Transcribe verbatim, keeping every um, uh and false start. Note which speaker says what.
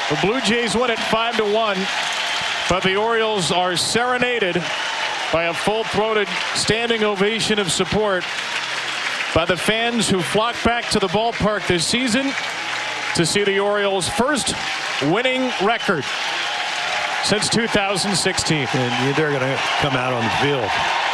Speaker 1: The Blue Jays win it five to one, but the Orioles are serenaded by a full-throated standing ovation of support by the fans who flocked back to the ballpark this season to see the Orioles' first winning record since two thousand sixteen.
Speaker 2: And they're going to come out on the field.